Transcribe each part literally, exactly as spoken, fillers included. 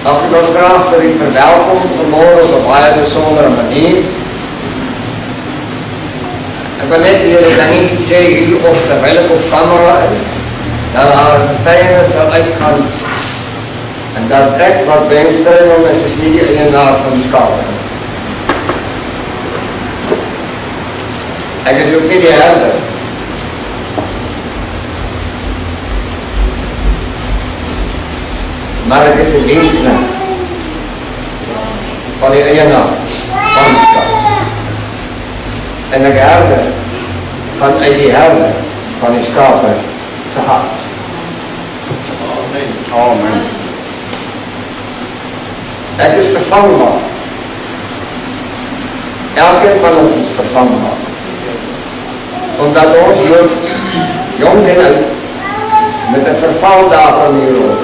Ek wil graag vir u verwelkom vanmorgen op 'n baie besondere manier. Ek wil net weer 'n dingetjie sê hier op terwyl ek op kamera is, dat daar getuienis sal uitgaan en dat ek wat Benstrymon is, is nie die eienaar van die skape. Ek is ook nie die herder. Maar ek is 'n diensknegt van die eienaar van die skape. En ek herder van uit die herder van die skape se hart. Amen. Amen. Ek is vervangbaar. Elkeen van ons is vervangbaar. Omdat ons loop jong en oud met 'n vervaldatum hier rond.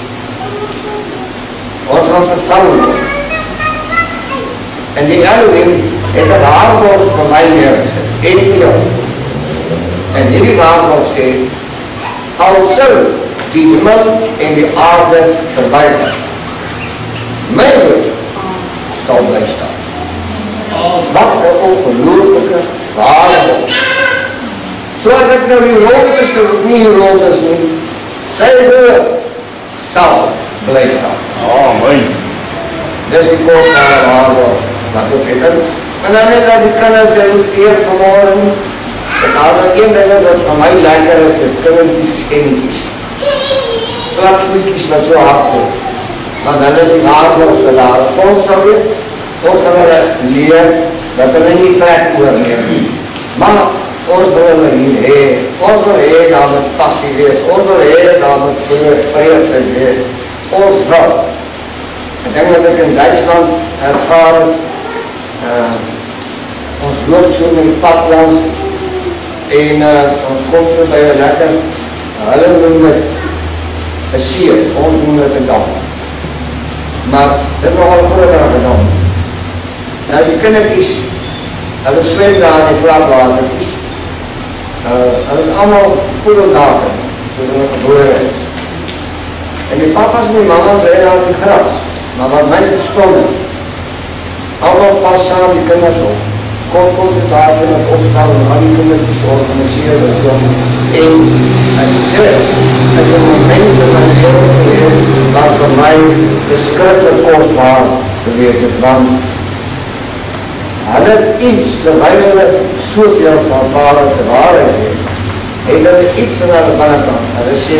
Ons gaan vervang word. En die Elohim het 'n waardebord vir my neergesit, en vir jou. En hierdie waardebord sê, al sou die hemel en die aarde verbygaan, my woord sal bly staan. Wat 'n ongelooflike waardebord. So as ek nou hier rond is, of nie hier rond is nie, sy woord sal bly staan. Amen. Dis die kosbare waardebord wat ons het. En dan is dat die kinders demonstreer vanmorgen. En als er een ding is wat vir my lekker is, is kindertjies stemmetjies. Klapvloetjies wat so hard kom. Want dan is die waardebord dat daar 'n volk sal wees. Ons gaan hulle leer dat hulle nie plek oorleef nie. Maar ons wil hulle hier hê. Ons wil hê dat met passie wees. Ons wil hê dat met vreugde wees. Ons wil. Ek dink wat ek in Duitsland ervaar het, uh, ons loop so met die pad langs en uh, ons kom so by 'n lekker, uh, hulle noem het 'n see, ons noem het 'n dam. Maar dit is nogal groter as 'n dam. Nou die kindertjies, hulle swem daar in die vlakwatertjies. Uh, hulle is allemaal poedeldaken, soos hulle gebore is. En die papas en die mamas lê daar in die gras. Maar wat my verstom het, allemaal pas saam die kinders op. Kom, kom te daar in het opstaan en al die kindertjies organiseer en so. En, en dit is een moment in my leven geweest wat vir my beskrikkelijk kostbaar geweest het. Want hulle iets, terwijl hulle soveel van vader se waarheid het, het hulle iets in hulle binnenkant. Hulle sê,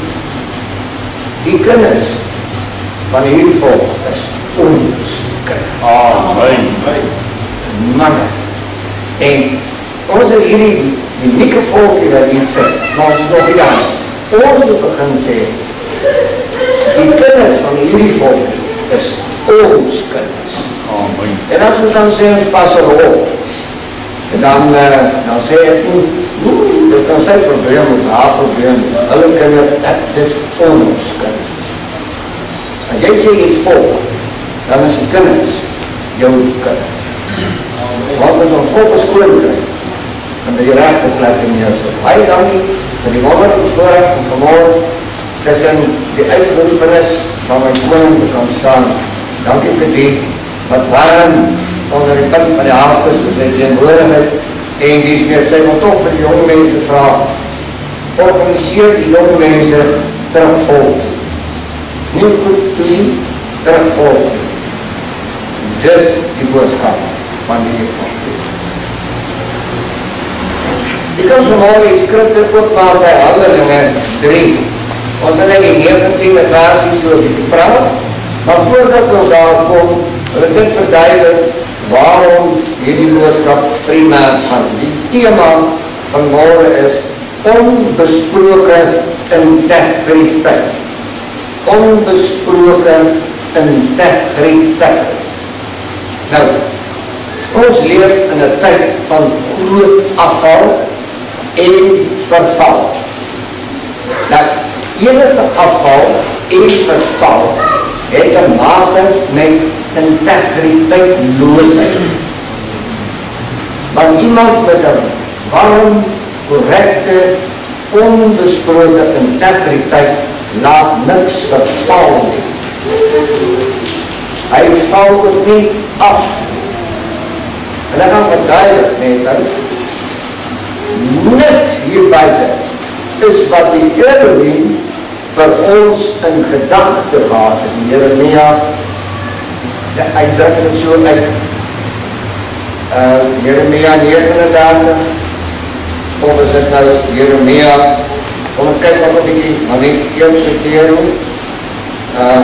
die kinders van hierdie volk is ons kinders. Amen. Manne. En ons is hierdie unieke volkie wat hier sit, maar ons is nog nie aan. Ons moet begin sê, die kinders van hierdie volk is ons kinders. Amen. En as ons dan sê, ons pas er op, en dan, uh, dan sê ek, dit is dan sy probleem, ons haar probleem, hulle kinders, dit is ons kinders. As jy sê jy is volk, dan is die kinders jou kinders. Wat met ons kop is skoon krijg, en die rechte plek in neersit. Baie dankie vir die wonderlijke voorrecht van vanmorgen tussen die uitgeroepenis van my koning te kan staan. Dankie vir die wat warm onder die punt van die hart is, vir sy teenwoordigheid, en die is meer sy wil toch vir die jonge mense vraag. Organiseer die jonge mense terugvolg. Nie goed doen, terugvolg. Dis die boodskap van die evangelie. Ek kan vanmorgen die skrifte ook maar by Handelinge drie. Ons het in die negentiende versie so die praat, maar voordat ons daar kom, wil ek dit verduidelik waarom hierdie boodskap primêr gaan. Die thema van morgen is onbesproke integriteit. Onbesproke integriteit. Nou, ons leef in 'n tyd van groot afval en verval. Nou, enige afval en verval het te mate met integriteitloosheid. Want iemand met 'n warm, korrekte, onbesproke integriteit laat niks verval nie. sal ook nie af. En ek kan verduidelik net, niks hier buiten is wat die Elohim vir ons in gedagte gehad het. Jeremia, hy druk dit so uit, uh, Jeremia negenendertig, of is dit nou Jeremia, kom ek kyk nog een bykie, maar nie een kriterie, uh,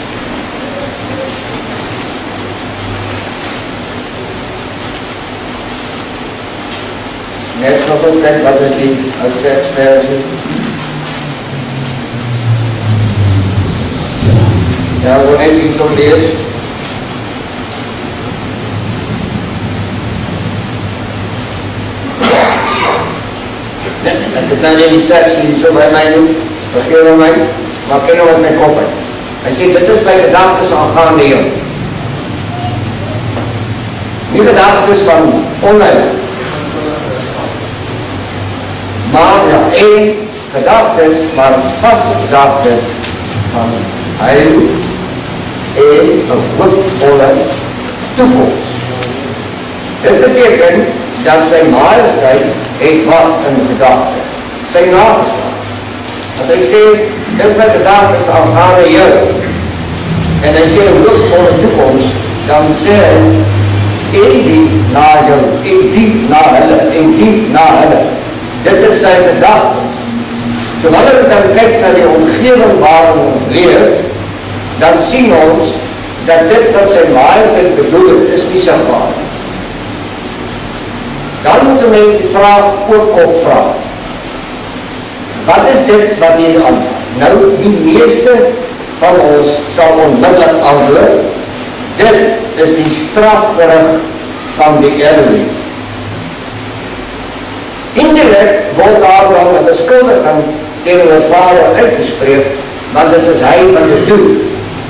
net nog ook kyk, wat is die uitwerksversie? Ja, ek wil net iets so lees. Ek het nou nie die tekst hier so by my doen, vergeet my, maar ken nou wat my kop uit. Hy sê, dit is my gedagtes aangaande jou. Nie gedagtes van onheil, maar ja, en gedagtes, maar vaste gedagtes van heil en een hoopvolle toekomst. Dit beteken dat sy majesteit het wat in gedagte, sy nageslag. As hy sê, dit my gedagtes aangaande jou, en hy sê een hoopvolle toekomst, dan sê hy, en diep na jou, en diep na hulle, en diep na hulle. Dit is sy gedagtes. So wanneer ons dan kyk na die omgeving waarin ons leef, dan sien ons dat dit wat sy majesteit bedoel het, is nie sigbaar. Dan moet die mens die vraag ook opvraag. Wat is dit wat hier aan? Nou, die meeste van ons sal onmiddellik antwoord, dit is die strafgerig van die Elohim. Indirect word daar dan een beskuldiging tegen die vader uitgespreek, want dit is hy wat dit doet.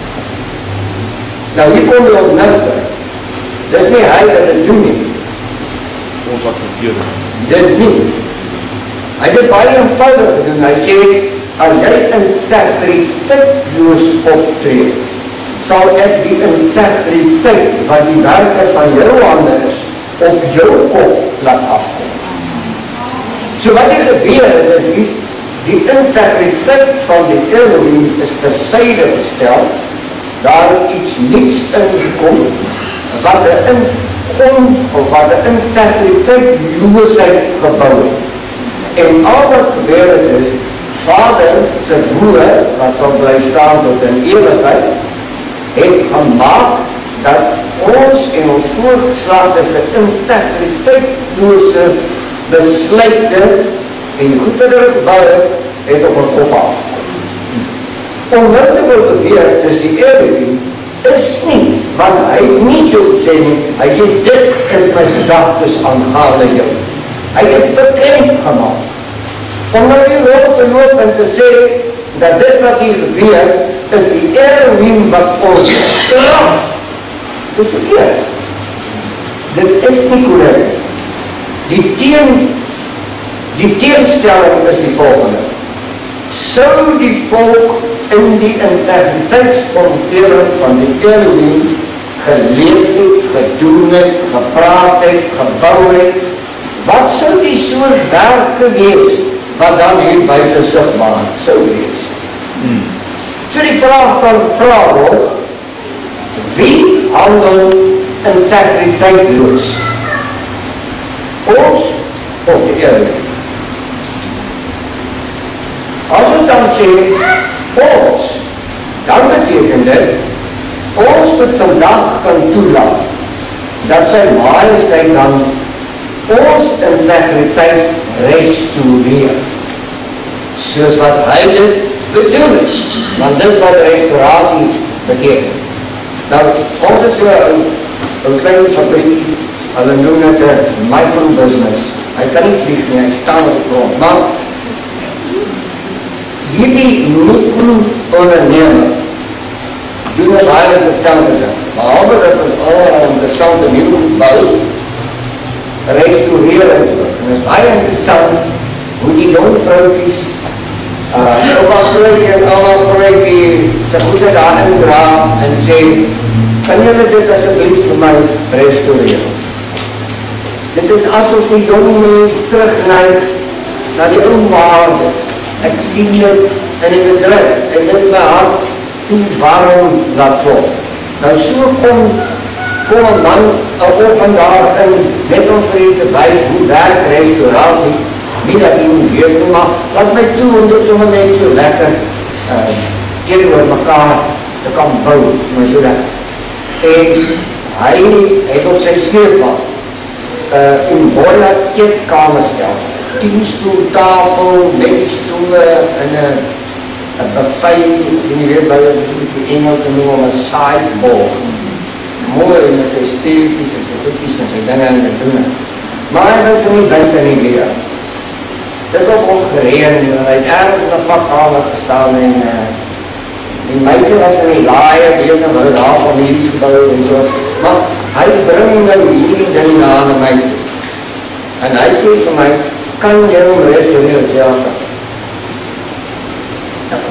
Nou, hier kom jy op nuchter. Dit is nie hy wat dit doen nie. Ons wat verkeerde. Dit is nie. Hy het baie eenvoudig gedoen. Hy sê, as jy integriteit-loos optree, sal ek die integriteit wat die werke van jou hande is, op jou kop laat afkom. So wat hier gebeur is, is die integriteit van die Elohim is tersyde gestel, daar iets niets ingekom, wat die in, on, of wat die integriteit loosheid gebouw het. En al wat gebeur het is, Vader se woord, wat sal bly staan tot in ewigheid, het gemaak dat ons en ons voorgeslag is een integriteit-loose besluite en goedere gebouw het op ons kop afgekom. Om dit te wil beweer, dus die Elohim is nie, want hy nie so sê nie, hy sê, dit is my gedagtes aangaande jou. Hy het bekend gemaakt. Om nou hier rond te loop en te sê, dat dit wat hier gebeur, is die Elohim wat ons straf. Dit is verkeerd. Dit is nie correct. Die teen, die teenstelling is die volgende. Sou die volk in die integriteitsomgeving van die Elohim geleef het, gedoen het, gepraat het, gebouw het, wat sou die soort werke wees, wat dan hier buiten sigbaar sou wees? Hmm. So die vraag kan vraag word, wie handel integriteitloos? Ons of die Elohim? As ons dan sê, ons, dan beteken dit, ons moet vandag kan toelaat, dat sy majesteit dan ons integriteit restaureer, soos wat hy dit bedoel het, want dis wat restauratie beteken. Nou, ons is so een, een klein fabriek, hulle noem het een micro-business, hy kan nie vlieg nie, hy staan op die grond, maar hierdie mikro-ondernemer doen het baie interessante ding, behalve dat ons allemaal interessante nieuwe bouw, restaureer en so, en is baie interessant hoe die jong vrouwkies uh, ook al gelijk en allemaal gelijk die sy goede daarin dra en sê, Kan julle dit asseblief vir my restaureer? Dit is asof die jong mens terugneig na die ou waardes. Ek sien dit in die bedryf en dit my hart vir warm laat klop. Nou so kom, kom een man een open daarin net om vir u te wys hoe werk restauratie. Nie dat u nie weet nie, maar laat my toe om dit sommer net so lekker uh, teenoor mekaar te kan bou, vir my so lekker. En hy het op sy sleepbad uh, in Boya eetkamer stel. tien stoel tafel, met die stoele in een buffet, as jy nie weet wat is die Engels genoem om een sideboard. Mooi met sy speeltjies en sy goedkies en sy dinge en die doen. Maar hy was in die wind en die weer. Dit het ook gereen en hy het ergens in een pakkamer gestaan en uh, die meisje was in die laaie bezig wat het daar families gebouw en so. Maar hy bring nou hierdie ding na my toe. En hy sê vir my, kan jy hom restaureer op Jaka? Ja.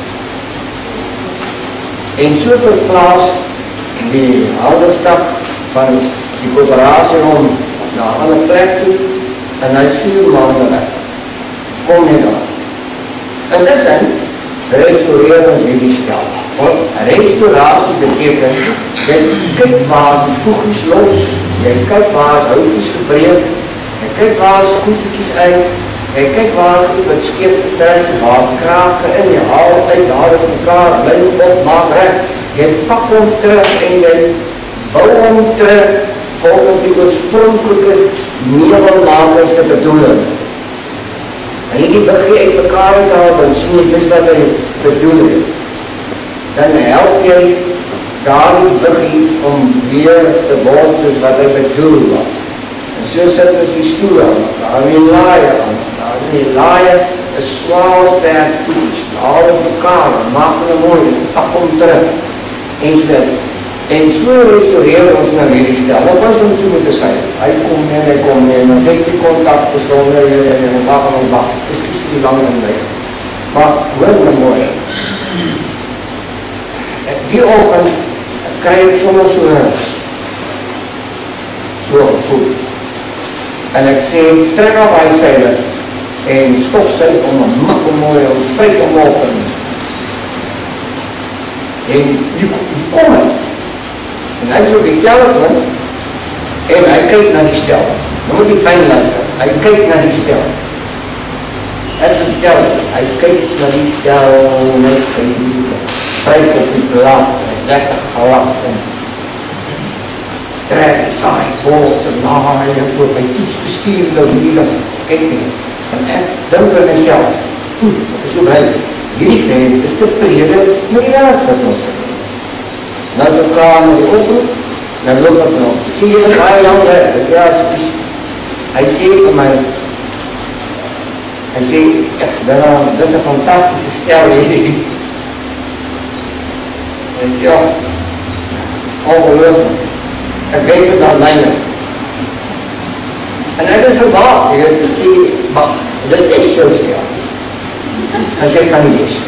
En so verplaas die handelstak van die coöperatie om na een ander plek toe en hy vier maanden weg. Kom nie daar. Intussen restaureer ons hierdie stel. Want restauratie beteken, jy kyk waar is die voegies los, jy kyk waar is houtjies gebreek, jy kyk waar is koefiekies uit, jy kyk waar is goed wat skeef getrek, waar krake in, jy haal uit, haal op mekaar, lijn op, maak recht, jy pak hom terug en jy bou hom terug volgens die oorspronkelijke meubelmakerste bedoeling. En jy die begin uit mekaar uithaal, dan sien jy dis wat hy bedoel het. Dan help jy daar die begin om weer te word soos wat hy bedoel was. En so sit ons die stoel aan, daar die laaie aan, daar die laaie is swaar sterk voets, haal op mekaar, maak hulle mooi, pak hom terug, en so. En so restaureer ons nou hierdie stel. Wat was om toe moet te sê? Hy kom nie, hy kom nie, maar sy het die contact besonder, en hy wacht en hy wacht. Dis kies die lang in my. Maar, hoor my mooi. Die oggend kry ek sommer so so gevoel. En ek sê, trek af hy seile, en stofsuig om een mak om mooi, om vryf om op. En die, die kom het. En hy is op die telefoon en hy kyk na die stel. Dan moet die fijn luister. Hy kyk na die stel. Hy is op die telefoon. Hy kyk na die stel en hy kyk vryf op die plaat. Hy is lekker gelap en trek, saai, bols en laai en op my toets bestuur nou hier. Kyk nie. En ek dink aan myself. Goed, ek is so blij. Hierdie kliënt is tevrede met die werk wat ons het. Nou is ek klaar met die oproep, dan loop ek nog. Ek sê, jy is baie lang weg, ek ja, excuse. Hy sê vir my, hy sê, dit is een fantastische stel hier. Hy sê, ja, ongelooflijk. Ek wees het aan myne. En ek is verbaasd, ek sê, maar dit is so stel. Hy sê, kan nie wees.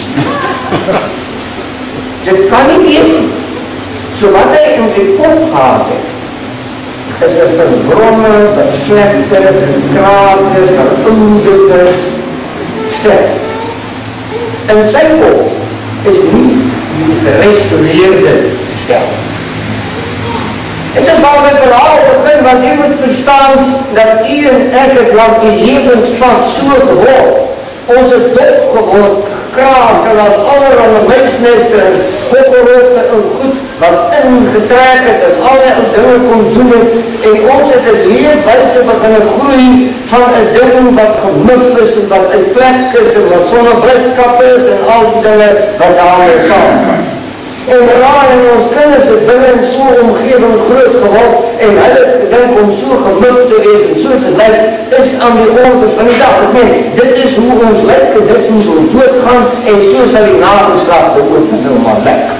Dit kan nie wees. So wat hy in sy kop gehad het, is een verwronge, bevlekte, gekraakte, verouderde stel. In sy kop is nie die gerestaureerde stel. Het is waar my verhaal begin, want u moet verstaan dat u en ek het langs die levenspad so geword. Ons het dof geword, gekraak, en as allerhande muisneste en kokkerrotte en goed wat ingetrek het en alle dinge kon doen het, en ons het as leefwijse beginne groei van een ding wat gemuf is en wat in plek is en wat sonder blidskap is en al die dinge wat daarmee saamgaan. En raar en ons kinders het binnen in so'n omgeving groot geword en hulle het gedink om so gemuf te wees en so te lyk is aan die orde van die dag. Ek meen, dit is hoe ons lyk en dit is hoe ons doodgaan en so sal die nageslagte ook nou maar lyk.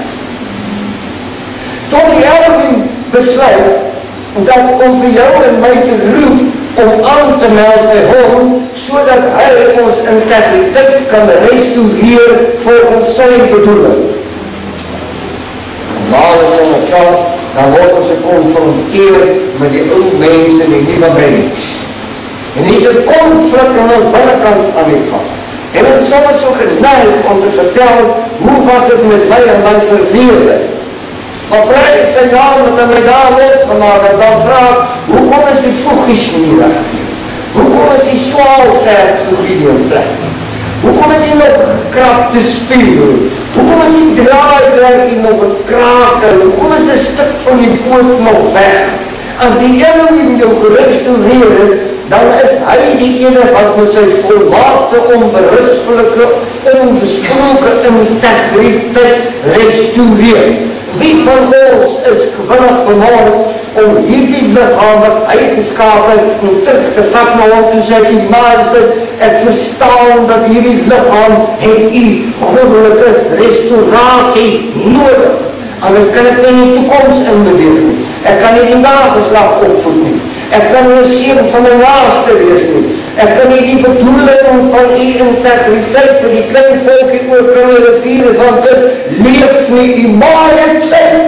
Tot die Elwin besluit dat om vir jou en my te roep om aan te meld by hom so dat hy ons integriteit kan restaureer volgens sy bedoeling. normaal is van het geld, dan worden ze geconfronteerd met die oude mensen die niet van bij is. En die ze conflict aan de binnenkant aan die kant. En het is soms zo geneigd om te vertellen, hoe was het met mij en mijn verleden. Maar prijs zijn naam met een medaal losgemaakt en dan vraagt, hoe konden ze voegjes niet weggeven? Hoe konden ze zwaalscherp verdienen plekken? Hoe konden ze nog gekrapte spiegel? Hoe konden ze draaiwerk nog het kraken? Hoe konden ze een stuk van die poort nog weg? Als die Elohim jou gerestaureert, dan is hij die ene wat met zijn volmaakte, onberispelijke, onbesproken integriteit restaureert. Wie van ons is gewillig vanmorgen om hierdie lichamelijke eigenschappen terug te vat naar om te zeggen, meester, ik verstaan dat hierdie lichaam heeft die goddelijke restauratie nodig. Anders kan ik in die toekomst inbewegen. Ik kan niet in nageslag opvoeden. Ik kan niet een ziel van mijn naaste wees niet. Ik kan niet die bedoeling van die integriteit van die klein volkje ook kunnen vieren van de leeft niet die majesteit.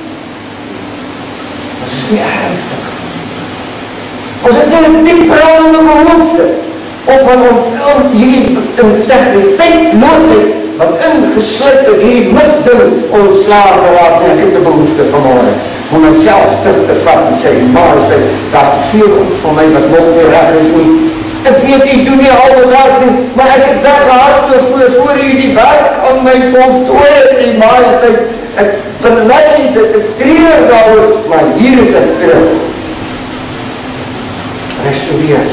Dat is niet ernstig. Als het in een diepbrandende behoefte of van die integriteit nodig wat ingesluit op die muften ontslagen wordt, en ik heb de behoefte vanmorgen om het zelf terug te vatten, zei majesteit, dat is te veel goed voor mij, dat nog weer recht is niet. Ik weet, ik doe niet alle werken, maar ik heb weggehad voor, voor u die werk aan mij voltooid, die majesteit. Ik benijd dat ik treur daarover, maar hier is het terug. Restaureer.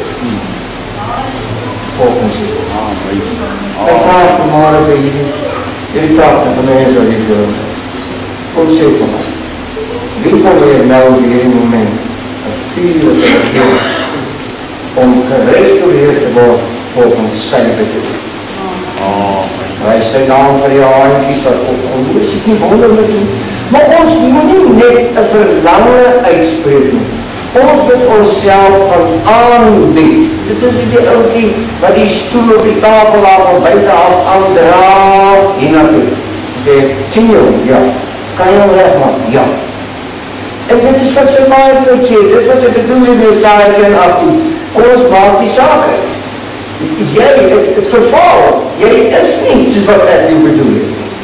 Volgens u. Ik vraag vanmorgen bij jullie, jullie praten van mij zo liefde. Kom zeg van mij. Wie van jullie nou op dit moment een vierlijke regering om gerestaureerd te worden volgens zijn bedoeling? Wij zijn naam van die handjes wat op ons is het niet wonderlijk. Maar ons moet niet net een verlangen uitspreken. Ons moet onszelf van aanbieden. Dit is die elke wat die stoel op die tafel laat van buitenaf aandraag hier naartoe. Zeg, Signor, ja. Kan je hem recht maken? Ja. En dit is wat zijn majesteit zegt. Dit is wat de bedoeling is, zei en achttien. Ons maakt die zaken. Jij, het, het verval, jij is niet zoals wat ik nu bedoel.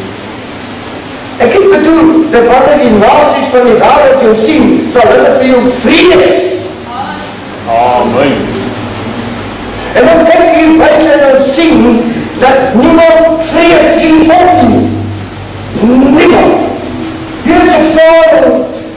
Ik heb bedoeld dat wanneer die naties van die wereld jou zien, zal hulle vir jou vrees. Amen. En dan kan ik hier buiten dan zien dat niemand vrees in volk nie. Niemand. Hier is een fout.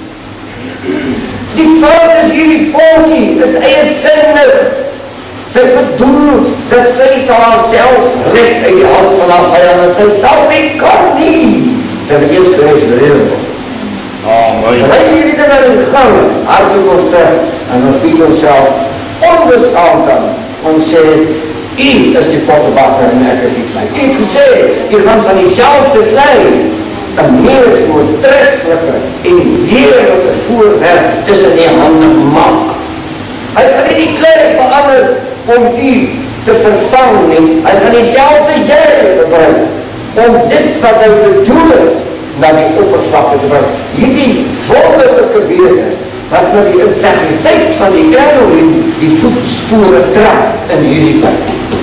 Die fout is hierdie volkie, is eigenzinnig. Sy bedoel dat sy sal haarself red uit die hand van haar vijanden. Sy sal nie kan nie. Sy het eers gerestaureerd word. Amen. Wij hierdie dinge in gang, hartelijk ons terug en ons bied onszelf onbestaan dan. Ons sê, u is die pottebakker en ek is die klein. U het gesê, u gaan van diezelfde klein een meer voortreffelijke en heerlijke voorwerp tussen die handen maak. Hy kan nie die klein verander om u te vervangen nie. Hy kan diezelfde jy gebruik om dit wat hy bedoel het na die oppervlakte te brengen. Hierdie wonderlijke wezen wat met die integriteit van die Elohim die voetsporen trap in hierdie tyd.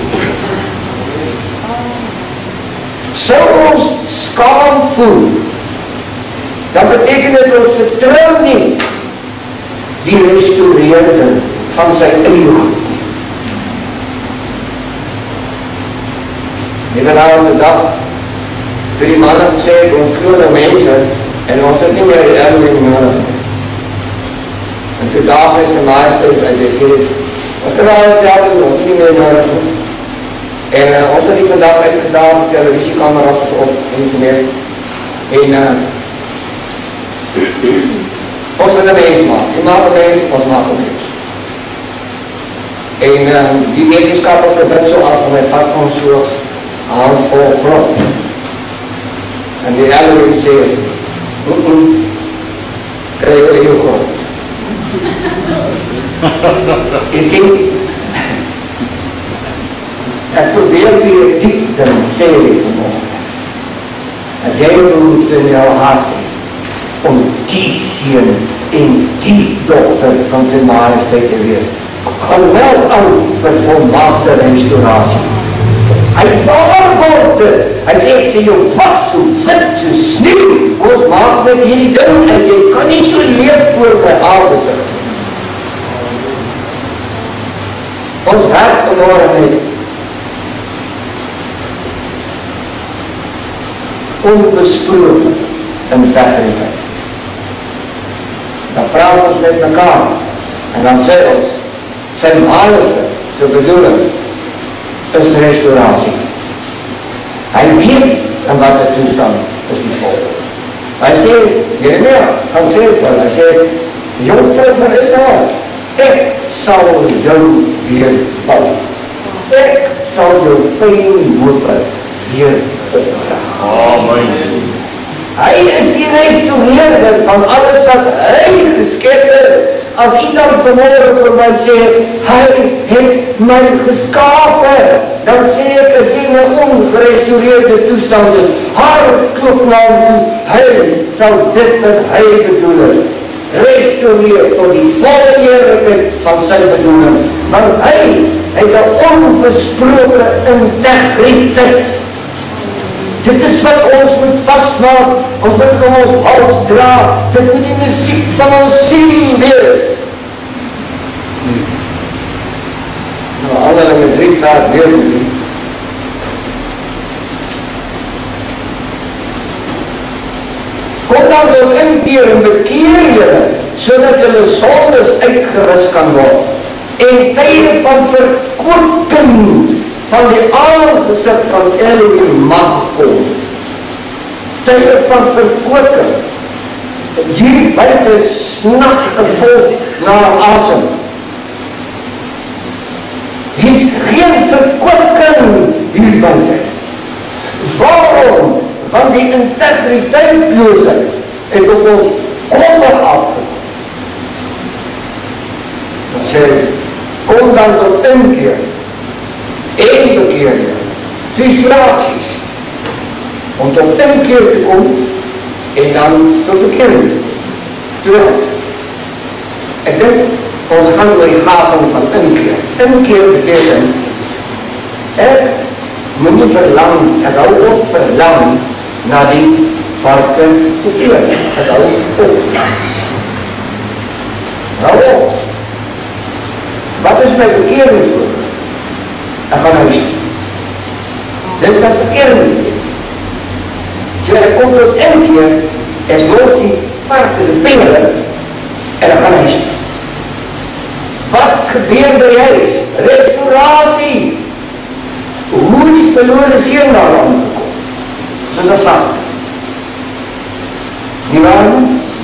Sou ons skaam voel, dan beteken dit ons vertrou nie die restaureerde van sy eie goed. Die laatste dag, toe die mannen sê, ons klone mense, en ons het nie meer die Elohim nodig. En toe daag hy sy majesteit uit, hy sê, ons kan alles self doen, ons nie meer nodig doen. En uh, ons het die vandag uitgedaan, televisiekameras is op, en so meer. En uh, ons wil een mens maak, die maak een mens, ons maak een mens. En uh, die wetenskappelijke bid so af van my vat van ons soos een handvol grond. En die Elohim sê, mm-mm, kry jou eie grond. Jy sê, ek probeer vir diep dan sê vanmorgen, dat jy behoefte in jou hart het, om die seun en die dochter van sy majesteit te wees. Gaan wel aan vir volmaakte restaurasie. Hy verantwoord dit. Hy sê, ek sê jou vas, so wit, so sneeuw. Ons maak met hierdie ding en jy kan nie so leef voor my aangesig. Ons werk vanmorgen met onbesproken integriteit. Dan praat ons met mekaar en dan sê ons, sy majesteit, sy bedoeling, is restauratie. Hy weet in wat die toestand is die volgende. Hy sê, Jeremia, hy sê vir, hy sê, jongvrou van Israel, ek sal jou weer bou. Ek sal jou pynhope weer oprig. Amen. Hy is die restaureerder van alles wat hy geskep het. As iemand vanmorgen vir my sê, hy het my geskape, dan sê ek, as jy my ongerestaureerde toestand is, haar klop na hom toe, hy sal dit wat hy bedoel het, restaureer tot die volle heerlijkheid van sy bedoeling. Want hy het een onbesproken integriteit. Dit is wat ons moet vastmaak, ons moet om ons hals dra, dit moet die muziek van ons siel wees. Nou, alle met drie vers weer nie. Kom dan tot inkeer en bekeer julle, sodat julle sondes uitgewis kan word, en tye van verkwikking van die aangesig van Elohim mag kom. Tye van verkwikking. Hier buiten snak een volk na asem. Hier is geen verkwikking hier buiten. Waarom? Want die integriteitloosheid het op ons koppe afgekom. Dan sê, kom dan tot inkeer en bekeer jy, frustraties, om tot inkeer te kom, en dan tot bekering, terug. Ek dink, ons gaan oor die gaping van inkeer. Inkeer beteken, ek moet nie verlang, ek hou op verlang, na die varken se eer, ek hou op. Hou op. Wat is my bekeringswoord? Ek gaan huis toe. Dit is wat verkeering betekent. So ek kom tot een keer, ek los die varkens en pingelen, en ek gaan huis toe. Wat gebeur by huis? Restauratie. Hoe die verloren seun daar aangekom? Dis verstaan. Nie waar?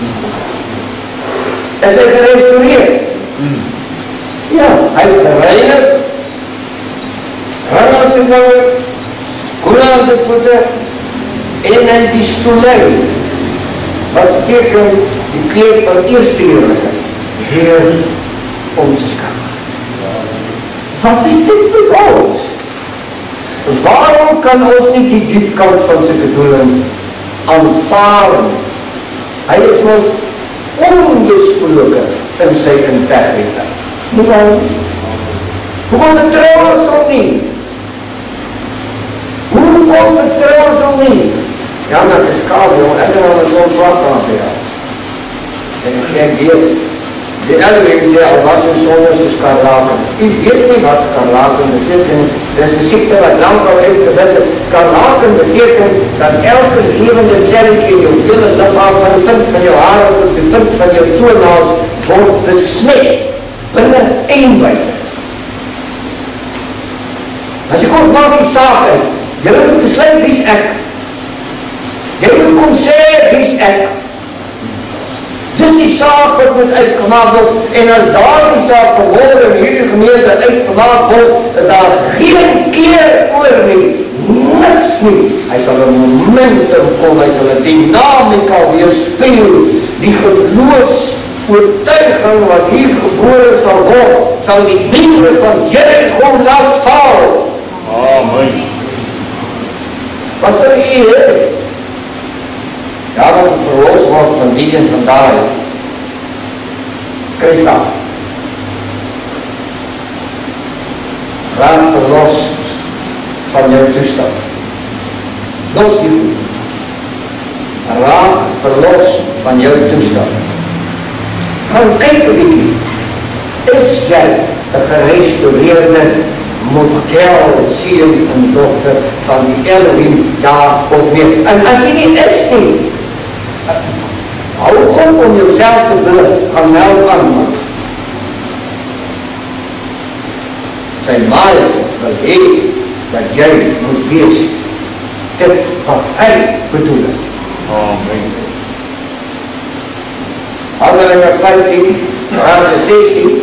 Is hy gerestaureerd? Ja, hy is gereinigd, ring aan sy vinger, skoen aan sy voete, en hy die stoelei, wat beteken die kleed van eerste heerlijkheid, Heer ons kamer. Wat is dit met ons? Waarom kan ons nie die diepkant van sy bedoeling aanvaar? Hy is ons onbesproken in sy integriteit. Nie waarom? Hoekom vertrouw ons om nie? Hoekom vertrouw ons om nie? Ja, maar ek is kaal, jongen, ek kan al met ons wat aan vir jou. En ek kijk weer, die Elohim sê, al was jou sonde so skarlaken. U weet nie wat skarlaken beteken. Dit is een siekte wat lang al uitgewis het. Skarlaken beteken dat elke levende celletje in jou hele lichaam, van die punt van jou haar tot die punt van jou toenaals, word besmet. Binnen en buiten. As ek ook maak die saak uit, julle moet besluit wie is ek. Julle moet kom sê wie is ek. Dis die saak wat moet uitgemaak word, en as daar die saak verhoor in hierdie gemeente uitgemaak word, is daar geen keer oor nie, niks nie. Hy sal een momentum kom, hy sal een dynamika weerspeel, die geloofs oortuiging wat hier gebore sal word, sal die mure van Jericho laat val. Amen. Wat wil u hê? Ja, dat het verlost wordt van die en van daar. Krijg dat. Raak verlost van jouw toestand. Dat is niet goed. Raak verlost van jouw toestand. Gaan kijken wie. Is jij een gerestaureerde modelzien en dochter van die Elohim, ja of nee? En als je niet is niet, hou op om jezelf te bluffen, gaan wel aan. Zijn majesteit wil heen dat jij moet wezen. Dit wat hij bedoelt. Amen. Handelingen vijftien, vers zestien.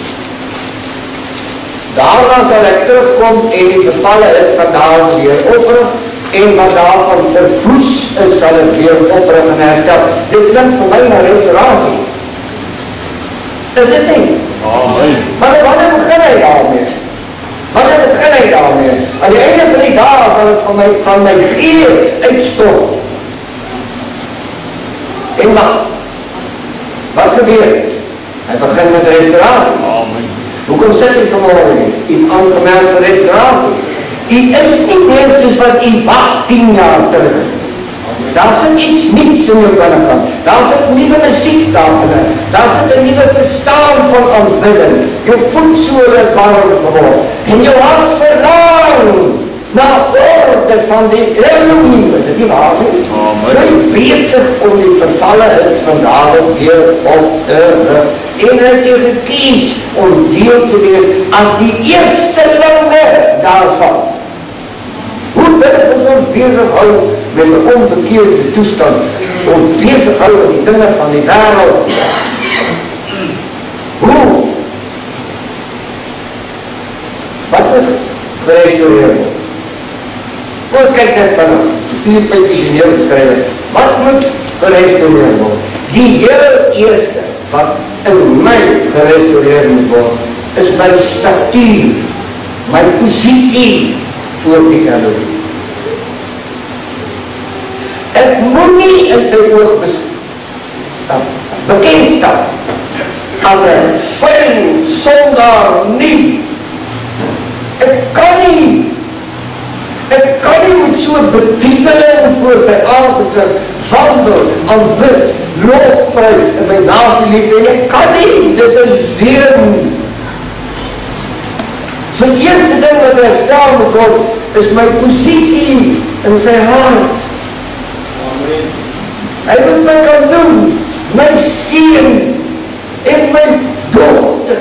Daarna zal ik terugkomen en die vervallen het vandaag weer oprig. En vandaag van verwoes zal het weer oprig en herstellen. Dit klinkt voor mij naar restauratie. Is het niet? Amen. Maar wanneer begin hij daarmee? Wanneer begin hij daarmee? Aan het einde van die dagen zal het van mijn, van mijn geest uitstorten. En wat? Wat gebeurt? Hij begint met de restauratie. Amen. Hoekom zit u vanmorgen in aangemeld voor restauratie? U is niet meer zoals wat u was tien jaar terug. Daar zit iets niets in uw binnenkant. Daar zit nieuwe muziek daarin. Daar zit een nieuwe verstaan van aanbidden. Je voedsel is warm geworden. En je hart verlangt naar orde van die Elohim. Is het niet waar? Zo je bezig om die vervallen het vandaag weer op te rukken. En het je gekies om deel te wezen als die eerste landen daarvan. Hoe durven we ons bezig houden met de onbekeerde toestand? Ons bezig houden met die dingen van die wereld. Hoe? Wat moet gerestaureerd worden? Ons kijkt net vanaf, zo vier puntjes in heel geschreven. Wat moet gerestaureerd worden? Die heel eerste, wat in mij gerestaureerd moet worden, is mijn statuur, mijn positie voor die Elohim. Het moet niet in zijn oog bekend staan als een vuil zondaar niet. Het kan niet. Het kan niet met zo'n betiteling voor zijn aangezicht, wandel, aanbid, loofprijs en mijn naaste liefde. Het kan niet. Het is een leren. Zijn eerste ding wat hij staan moet worden, is mijn positie in zijn hart. Amen. Hij moet mij kan doen, mijn zien en mijn dochter.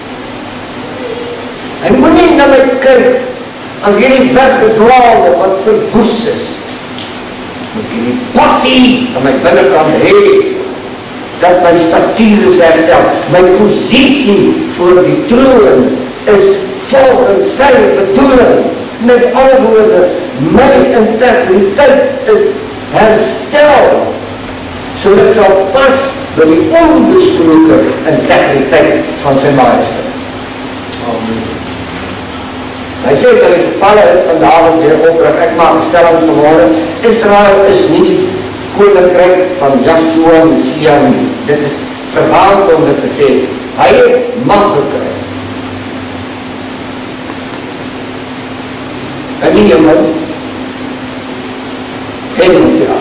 Hij moet niet naar mij kijken als jullie weggedwaalde wat verwoest is. Moet je die passie aan mijn binnenkant heen, dat mijn statuur is hersteld. Mijn positie voor die troon is volgens zijn bedoeling. Met andere woorden, mijn integriteit is hersteld. Zodat zal pas bij die onbesproken integriteit van zijn majesteit. Amen. Hij zegt dat ik vervallen het vandaag weer oprig. Ik maak een stelling vanmorgen. Israël is niet het koninkrijk van Yahshua Messiah. Dit is verhaald om het te zeggen. Hij heeft macht gekregen. En niet iemand. Geen ja.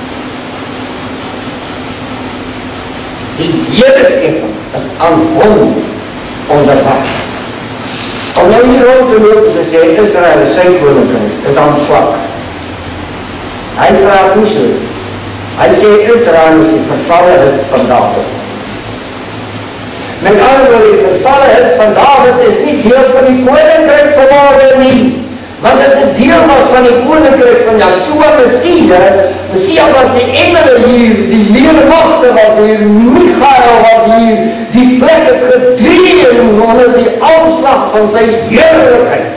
Die hele schepping is aan hem onderwerp. Om nou hier rond te lopen te zeggen, Israël is zijn koninkrijk, is dan vlak. Hij praat niet zo. Hij zegt, Israël is die vervallen het van David. Met andere woorden, die vervallen het van David is niet deel van die koninkrijk geworden, niet. Want als het deel was van die koninkrijk van Yahshua Messiah, Messiah was die engelen hier, die leermachten was hier, Michael was hier, die plek het gedreven onder die aanslag van zijn heerlijkheid.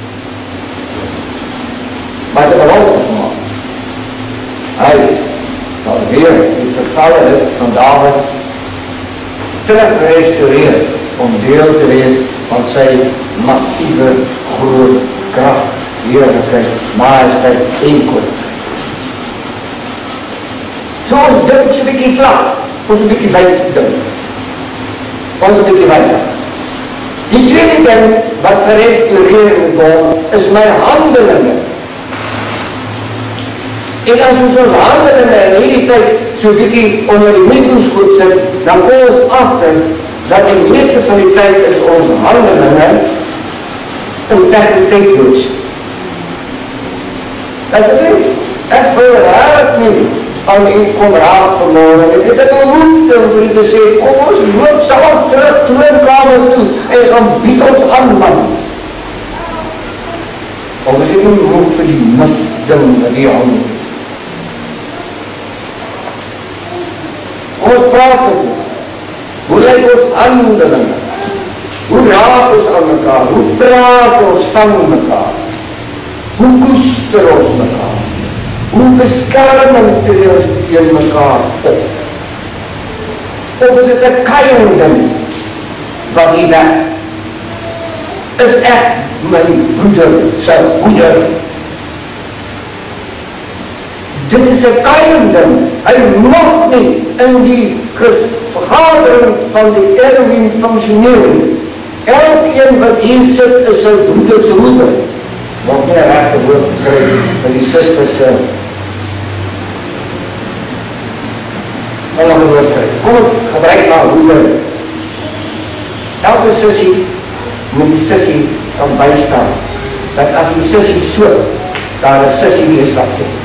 Maar de belofte gemaakt. Hij zal weer die vervallen van David terug gerestaureerd om deel te wezen van zijn massieve grote kracht, heerlijkheid, majesteit, eenkoning. So ons dink so 'n bietjie vlak, ons 'n bietjie wyd dink. Ons 'n bietjie wyd. Die tweede ding wat gerestoreer moet word, is my handelinge. En as ons ons handelinge in hierdie tyd so 'n bietjie onder die mikroskoop sit, dan kom ons agter dat die meeste van die tyd is ons handelinge integriteit. Asseblief, ek wil raak nie aan u kom raak verloren. Ek het 'n behoefte om vir u te sê, kom ons loop saam terug troonkamer toe en gaan bied ons aan, man. Of is ek nie moeg vir die mif ding in die hand? Ons praat met hoe lyk ons handelinge? Hoe raak ons aan mekaar? Hoe praat ons van mekaar? Hoe koester ons mekaar? Hoe beskerming tree ons teen mekaar op? Of is dit 'n keiending wat hier werk? Is ek my broeder sy moeder? Dit is 'n keiending. Hy mag nie in die vergadering van die Erwin funksionering. Elkeen wat hier sit is sy broeder sy moeder. Mag nie 'n regte woord gekry van die susters se van een woord kry. Kom ek gebruik maar moeder. Elke sussie moet die sussie kan bystaan. Dat as die sussie so, daar 'n sussie wees wat sê.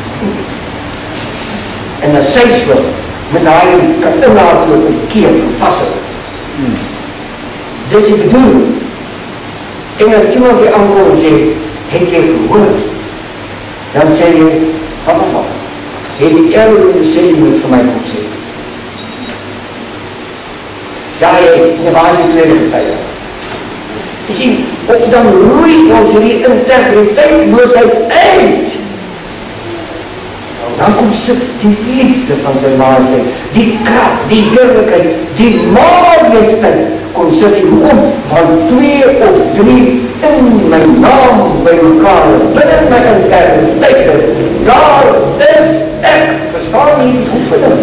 En as sy so, met haar kan inhaal toe op keer en vashou. Hmm. Dis die bedoeling. En as iemand hier aankom en sê, het jy gehoor? Dan sê jy, wat wat wat? Het die Erwin sê jy moet vir my kom sê. Ja, jy was die tweede getuie. Jy sien, of dan roei ons hierdie integriteitloosheid uit. Dan kom sit die liefde van sy majesteit, die kracht, die heerlijkheid, die majesteit, kom sit die kom van twee of drie in my naam by mekaar, binnen my integriteit, daar is ek, verstaan nie die oefening.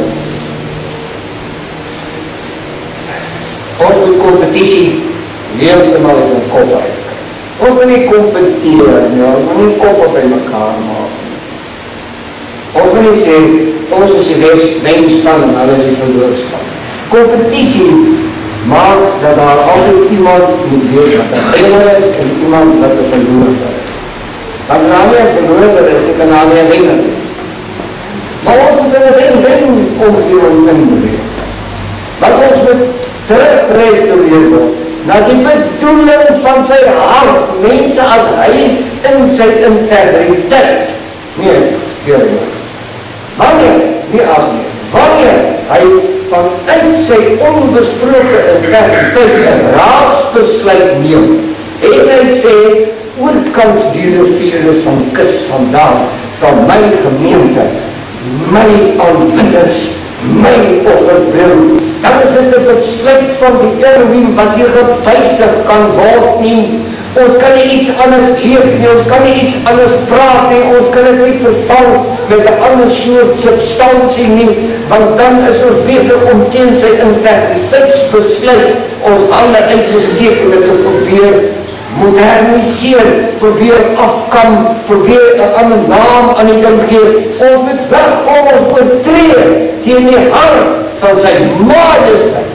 Ons moet competitie heeltemal in ons kop uit. Ons moet nie competeer, ja, ons moet nie koppe by mekaar maak. Ons moet nie sê, ons is die wenspan en hulle is die verloorspan. Competitie maak dat daar altyd iemand moet wees wat een wenner is en iemand wat een verloorder is. Want as daar nie een verloorder is, dan kan daar nie een wenner is. Maar ons moet in een wen-wen omgeving inbeweeg. Want ons moet teruggerestaureer word na die bedoeling van sy hart, mense as hy in sy integriteit. Nee, keer nie. Wanneer, nie as nie, wanneer hy vanuit sy onbesproke integriteit en raadsbesluit neem, en hy sê, oorkant die riviere van kus vandaan, sal my gemeente, my aanbidders, my offer bring. Dan is dit 'n besluit van die Erwin wat nie gewysig kan word nie. Ons kan nie iets anders leef nie, ons kan nie iets anders praat nie, ons kan dit nie vervang met 'n ander soort substansie nie, want dan is ons besig om teen sy integriteitsbesluit ons hande uitgesteek en dit te probeer moderniseer, probeer afkam, probeer 'n ander naam aan die ding gee. Ons moet wegkom, ons oortree teen die hart van sy majesteit.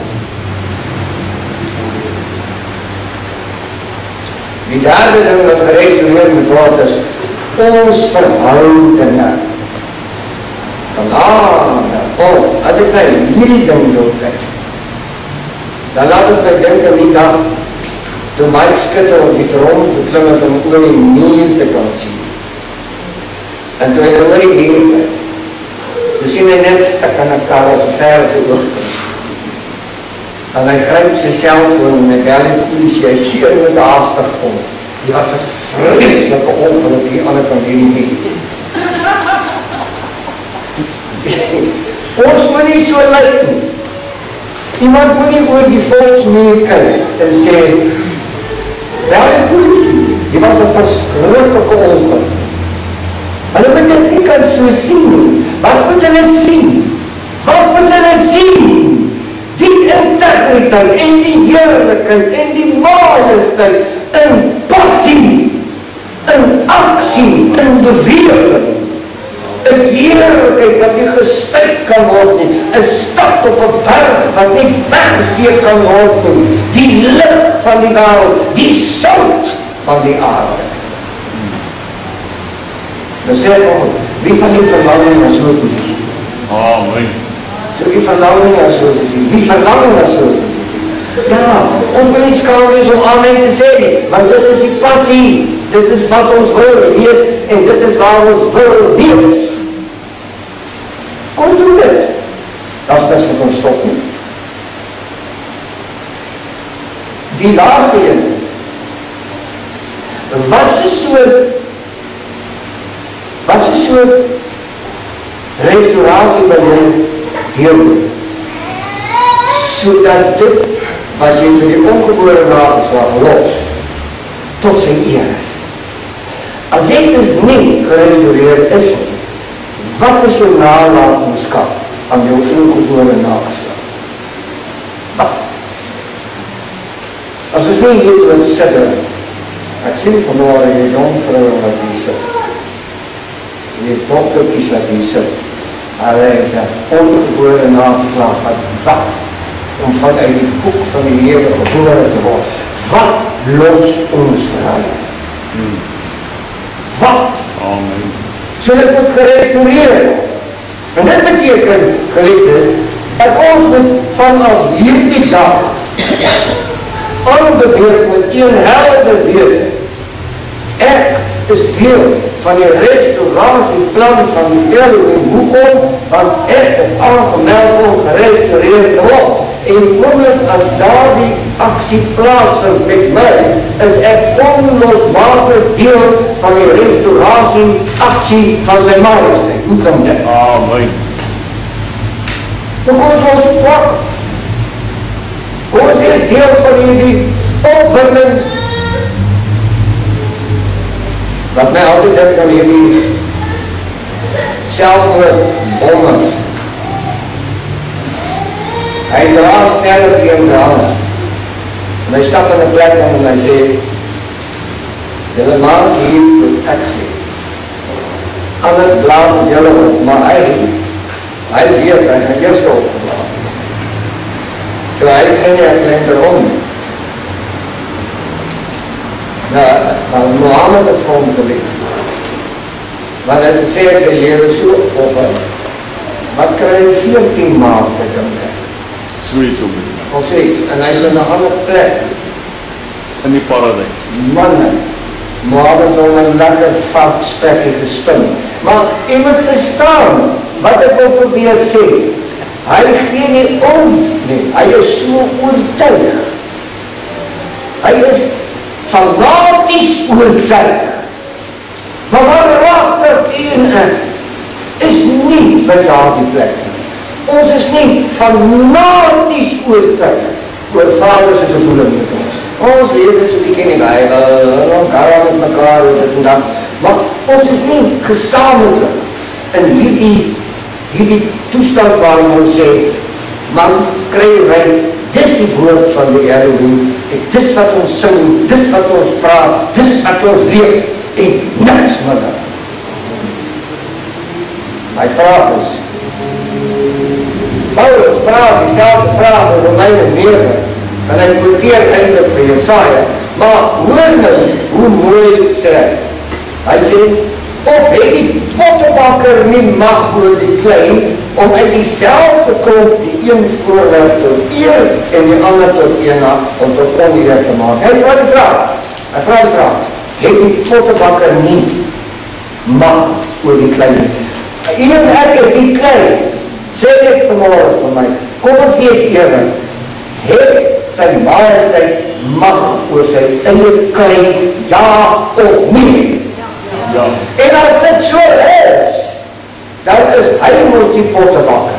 Die derde ding wat gerestaureer moet word is ons verhoudinge. Vanavond, of, as ek nou hierdie ding doorkijk, dan laat ek my dink aan die dag toe Mike Skutter op die trom geklim het om oor die muur te kan sien. En toe hy oor die muur kijk, toe sien hy net stik aan die kar as ver as hy oog kan sien. En hy gryp sy cellfoon en hy bel die polisie, hy seer met haastig kom. Die was 'n vreeslike ongeluk hier aan die kant hierdie muur. Ons moet nie so lyk nie. Iemand moet nie oor die volksmuur kyk en sê, bel die polisie, die was 'n verskriklike ongeluk. Hulle moet dit nie kan so sien nie. Wat moet hulle sien? Wat moet hulle sien? Die integriteit en die heerlikheid en die majesteit in passie, in aksie, in beweging, 'n heerlikheid wat nie gestuit kan word nie, 'n stad op 'n berg wat nie weggesteek kan word nie, die lig van die wêreld, die sout van die aarde. Nou sê ek ook, wie van die verlang na so 'n posisie? Amen. So wie verlang na so 'n posisie? Wie verlang na so 'n posisie? Ja, ons moet nie skaam wees om amen te sê nie, want dit is die passie, dit is wat ons wil wees en dit is waar ons wil wees. Ons doen dit. Dat is niks wat ons stop nie. Die laaste een is, wat is een soort wat is een soort restauratie by jy deeldoen, sodat dit wat jy vir die ongebore nageslag los, tot sy eer is. As dit is nie gerestaureerd is, wat is jou nalatenskap aan jou ongebore nageslag? Wat? As ons nie hier wil sit, ek sien vanmorgen die jong vrou wat hier sit, die dokterkies wat hier sit, hulle het een ongebore nageslag, wat wat? Om vanuit die boek van die Here gebore te word. Wat los ons vrou? Hmm. Wat? Amen. So dit moet gerestaureer. En dit beteken, geliefdes, dat ons moet vanaf hierdie dag aanbeweeg met een helder wete. Ek is deel van die restauratieplan van die Elohim. Hoekom? Want ek het aangemeld om gerestaureerd te word. En omdat as daar die aksie plaasvind met my, is ek onlosmaker deel van die restauratie aksie van sy majesteit. Hoe kan dit? Amen. Maar kom ons was pak. Kom ons wees deel van die opwinding wat my altyd dink aan hierdie selfmoord bommers. Hy dra sneller die in sy handen. En hy stap in die plek en hy sê, julle maak hier soos ek sê. Anders blaas het julle op, maar hy, hy weet, hy gaan eerst opgeblaas. So hy ging nie, ek leent erom. Nou, maar Mohammed het vir hom geleed. Want hy sê sy lewe so offer. Wat kry hy veertien maand te dink ek? Sweet om dit. Of zoiets. En hy is in een ander plek. In die paradijs. Manne, Mohammed om een lekker varkspekkie gespin. Maar jy moet verstaan, wat ek wil probeer sê, hy gee nie om, nie, hy is so oortuig. Hy is fanaties oortuig. Maar waarachtig een ek, is nie by daardie plek. Ons is nie fanaties oortuig oor Vader se bedoeling met ons. Ons lees dit so 'n bietjie in die Bybel, ons gaan met mekaar oor dit en dat, maar ons is nie gesamentlik in hierdie hierdie toestand waarin ons sê, man, kry jy, dis die woord van die Elohim, dis wat ons sing, dis wat ons praat, dis wat ons leef, en niks met dat. My vraag is, Paulus vraag diezelfde vraag in Romeine negen, en hy quoteer eindelijk vir Jesaja, maar hoor nou, hoe mooi sê hy. Hy sê, of het die pottebakker nie mag oor die klein, om uit diezelfde klomp die een voorwerp tot eer, en die ander tot ena, om tot oneer te maak. Hy vraag die vraag, hy vraag die vraag, het die pottebakker nie mag oor die klein. Een ek is die klein, sê ek vanmorgen van my, kom ons wees eerlijk, het sy majesteit mag oor sy eie klein, ja of nie? Ja. En as dit so is, dan is hy mos die pottebakker.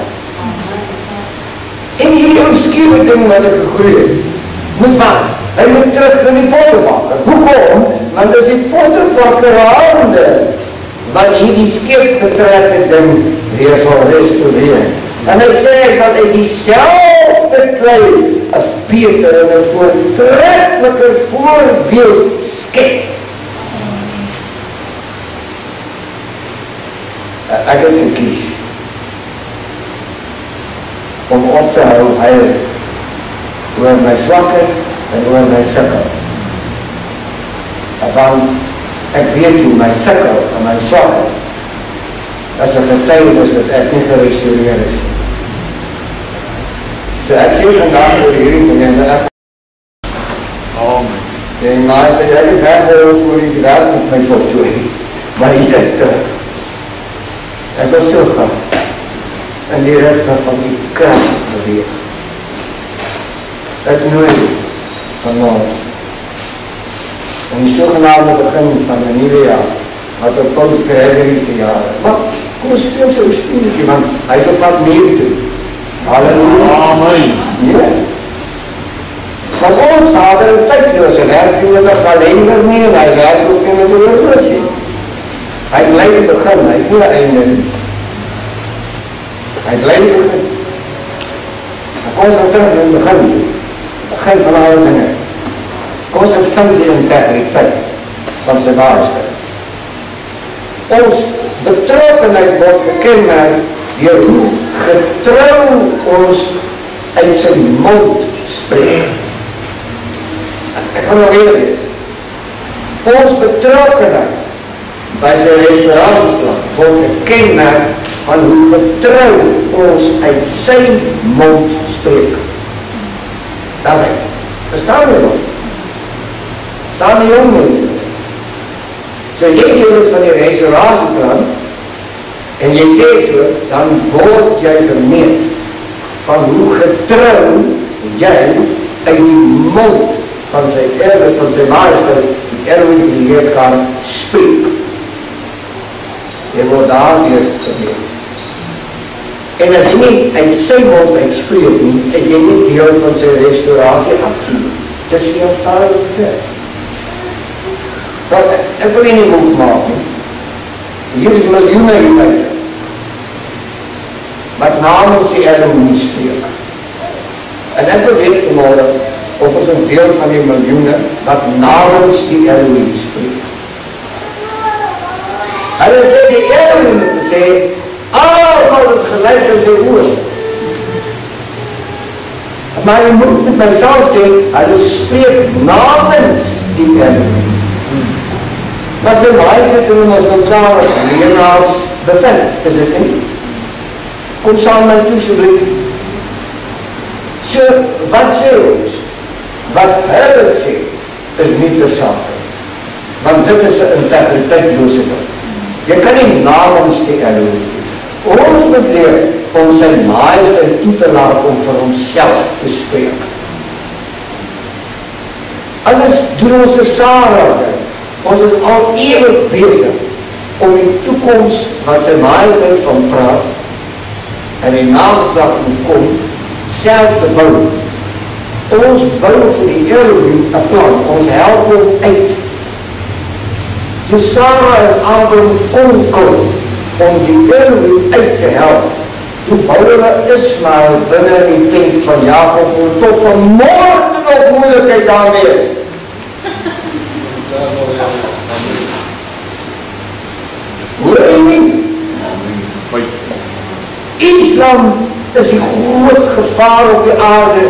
En hierdie omskiewe ding wat ek gegroei het, moet wat? Hy moet terug in die pottebakker. Hoekom? Want is die pottebakker hande wat hierdie skeef getrekte ding weer sal restaureer. En hy sê, hy sal uit diezelfde klei een beter en een voortreffelijker voorbeeld skep. Ek het gekies om op te hou heilig oor my swakke en oor my sikkel. Want ek weet hoe my sikkel en my swakke as een getuienis dat ek nie gerestoreer is. So ek sê vandaag voor hierdie gemeente, ek Amen. sê, maar as ek nie weggehou voor die werk met my voltooi, maar hy sê terug. Ek was so graag in die ritme van die kracht beweeg. Ek nooit vanavond in die sogenaamde begin van die nieuwe jaar, wat op Paul Gregory'se jaar is. Maar kom ons speel so een speeltjie, want hy is op pad neer toe. Halleluja. Amen. Nee. Want ons vader is tydloos, hy werk nie met as kalender nie, en hy werk ook nie met die horlosie. Hy bly die begin, hy is nie die einde nie. Hy bly die begin. En kom ons dan terug in die begin, begin van alle dinge. Kom ons vind die integriteit van sy waarheid. Ons betrokkenheid word gekenmerk deur hoe getrou ons uit sy mond spreek. Ek gaan nog weer lees. Ons betrokkenheid by sy restauratieplan word gekenmerk van hoe getrou ons uit sy mond spreek. Dat is, verstaan jy nog? Verstaan die jong mense? So jy deel is van die restauratieplan en jy sê so, dan word jy vermeet van hoe getrou jy uit die mond van sy erwe, van sy majesteit, die erwe van die heerskaar spreek. Jy word daar weer vermeet. En as jy nie uit sy mond uitspreek nie, is jy nie deel van sy restauratie aksie. Het is nie eenvoudig dit. Maar ek wil nie moed maak nie. Hier is miljoene hieruit. Wat namens die Elohim spreek. En ek wil weet vanmorgen, of ons een deel van die miljoene, wat namens die Elohim spreek. En dan sê die Elohim het gesê, almal is gelijk in sy oor. Maar jy moet met myself sê, hy spreek namens die Elohim. Maar sy majesteit doen ons nou klaar leenaars bevind, is dit nie? Kom saam my toe, soblief. So, wat sê ons? Wat hulle sê, is nie te sake. Want dit is een integriteitloze ding. Jy kan nie namens die Elohim. Ons moet leer om sy majesteit toe te laat om vir homself te spreek. Anders doen ons die Sarah. Ons is al eeuwig bezig om die toekomst wat sy majesteit van praat en die naamslag moet kom, self te bou. Ons bou vir die Elohim een plan, ons help hom uit. So Sarah en Abraham kon kom om die Elohim uit te help. Toe bou hulle Ismael binnen die tent van Jacob en tot van morgen nog moeilijkheid daarmee. Hoor jy nie? Islam is die groot gevaar op die aarde.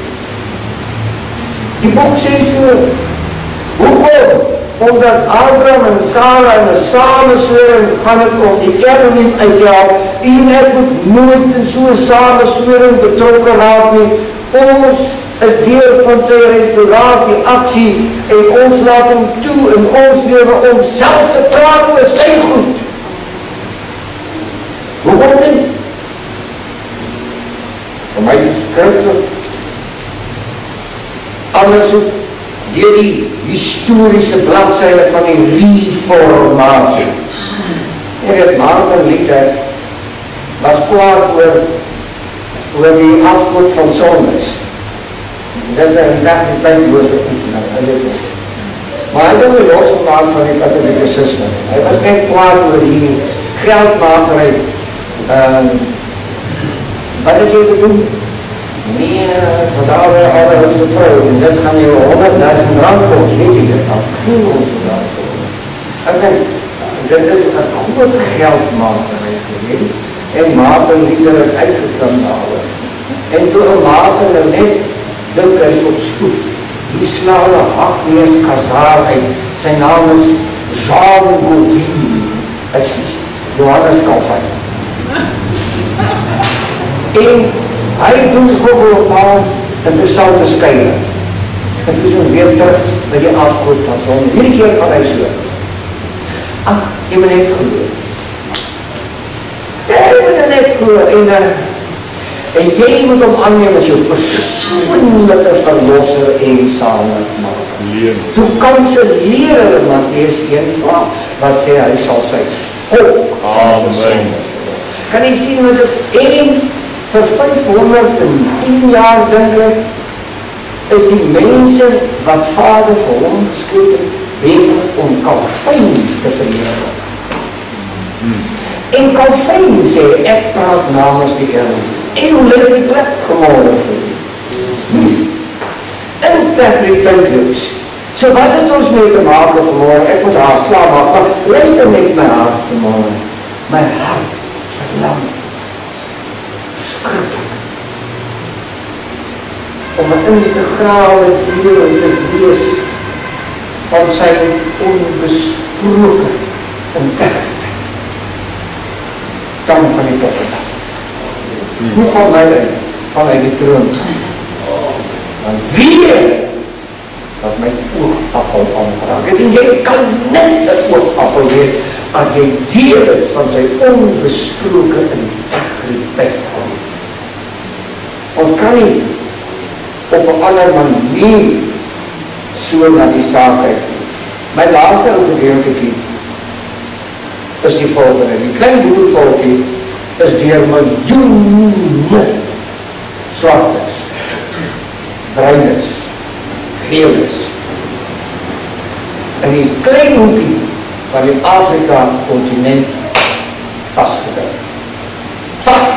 Die boek sê so, hoekom? Omdat Abraham en Sarah in een samenswering gaan het om die Elohim uitjaag, en ek moet nooit in so'n samenswering betrokken raak nie. Ons is deel van sy restauratie aksie en ons laat hom toe en ons lewe om self te praat oor sy goed. Hoekom nie? Vir my verskrikkelijk. Anders ook deur die historische bladzijde van die reformatie. En het Martin Luther was kwaad oor, oor die afkoop van sondes. Dit is een integriteit-loze oefening, hy weet nie. Maar hy wil nie losgemaak van die katholicisme. Hy was net kwaad oor die geldmakerij um, Wat het jy doen? Nee, wat daar al is een vrou, en dit gaan jy honderdduisend rand kost, weet jy dit al? Geen ons daar so. Ek denk, dit is een groot geldmakerij geweest, en Maarten lieder het uitgeklim daar. En toe een Maarten er net dik is op stoep, die snelle hakmees kazaar uit, sy naam is Jean Gauvin, excuse, Johannes Calvin. En hy doen gogel op haar, en toe sal te skuile. En toe is ons weer terug by die afkoot van son. Hierdie keer gaan hy so. Ach, jy moet net geloof. Jy moet net geloof. En, uh, en jy moet hom aanneem as jou persoonlijke verlosser en saligmaker. Toe kanselleer Mattheus een vraag, wat sê hy sal sy volk van sonde. Kan jy sien wat het en vir vyfhonderdtien jaar dink ek, is die mense wat Vader vir hom geskryf het, bezig om Calvin te verheerlik. Hmm. En Calvin sê, ek praat namens die Here. En hoe lyk die plek gemorgen vir die? Hmm. Integriteit. So wat het ons mee te maak vanmorgen? Ek moet haast klaar maak, maar luister met my hart vanmorgen. My hart verlang. Skrikkelik. Om een integrale deel te wees van sy onbesproken integriteit. Dan van die toppendag. Hoe van my in? Vanuit die troon. Dan weer dat my oogappel aanraak. En jy kan net een oogappel wees as jy deel is van sy onbesproken integriteit. Ons kan nie op een ander manier so na die saak kyk. My laaste gedeeltjie is die volgende. Die klein boervolkie is deur miljoene swartes, bruines, geeles. In die klein hoekie van die Afrika continent vastgedrukt. Vast!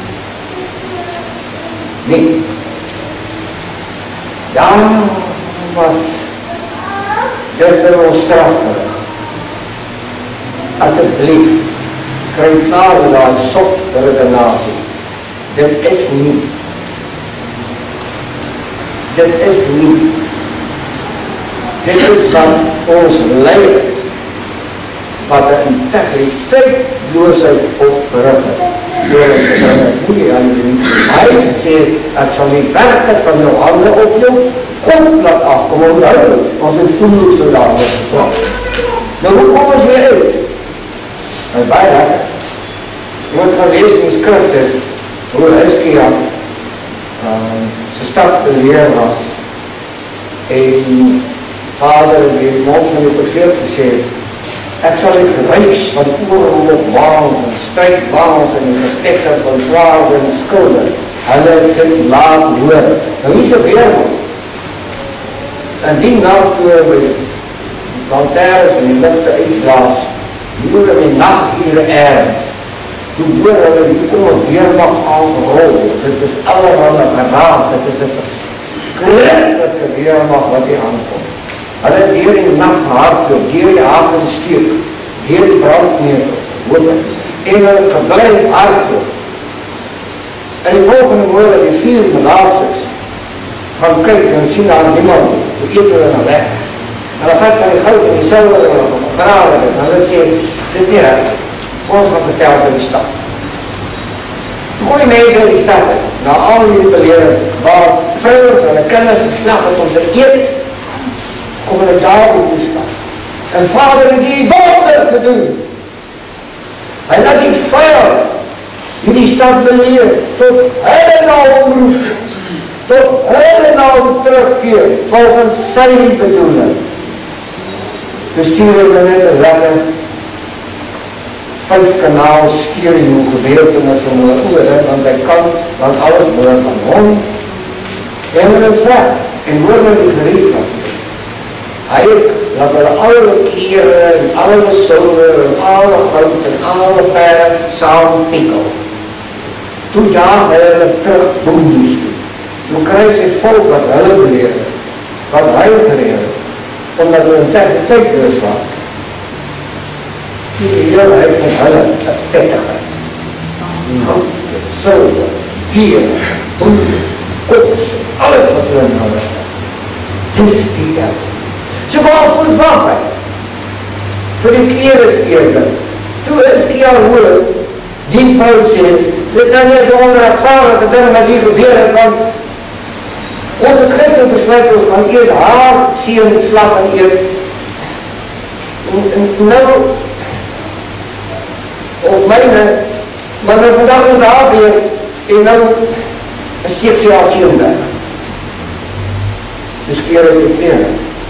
Nee. Ja, maar dit is nou ons strafgerig. Asseblief, kry klaar met die sop redenasie. Dit is nie. Dit is nie. Dit is wat ons leiders, wat die integriteitloosheid opgerig het. Hy sê, ek sal die werke van jou hande op jou kop laat afkom, omdat ons het voel so dadelijk geklap. Nou hoe kom ons weer uit? En baie lekker. Jy moet gaan lees in die skrifte, hoe Hiskia um, sy stad beleer was, en Vader in die mond van die profeet gesê, ek sal die geruis van oorlogwaans en strijdwaans en die getrekker van zwaarde en skulde, hulle dit laat hoor. Nou hier is een weerman. En die nacht oor by die lantaarns en die lichte uitblaas, hoor in die nachthiere ergens, toe hoor hulle die kom een weermacht aangerol. Dit is allerhande geraas, dit is een verskrikkelijke weermacht wat die aankomt. Hulle het dier die nacht hardloop, dier die haken steek, dier die brandmeter, hoop het. En hulle gebleid hardloop. En die volgende woorde, die vier melaatsers, gaan kyk en sien daar niemand, hoe eet hulle nou weg. En hulle gaat van die goud en die silver en hulle graden het. En hulle sê, dit is nie reg, ons gaan vertel van die stad. Toe gooi mense in die stad, na al die beleren, waar vrouwens en die kinders geslag het om te eet, kom hulle daar op die stad. En Vader het die wonder gedoen. Hy laat die vijand in die stad beleer, tot hulle na omroep, tot hulle na terugkeer, volgens sy bedoeling. Toe stuur hulle net een lekker vijf kanaal stereo gebeurtenis in hulle oor, want hy kan, want alles behoort aan hom. En hulle is weg, en hoor my die gerief van. Hy het, dat hulle alle kleren, en alle silver, en alle goud, en alle perre saam pikkel. toe jaag hy hulle terug boemdoes toe. Toe kry sy volk wat hulle beleer, wat hy gereer, omdat hulle in tegniekloos was. Die Heer hy van hulle een vettigheid, goud, silver, bier, boem, koks, alles wat hulle in hulle het. Dis die Heer. So waarvoor wag hy? Vir die klereskeerder. Toe is die al hoor, die vrou sê, dit is nou nie so onrechtvaardige ding wat hier gebeur het, want ons het gister besluit, ons gaan eers haar seun slag en eer. En, en nou, of myne, maar nou vandag is haar weer, en nou, is seek sy al seun weg. Dus keer is die kleren.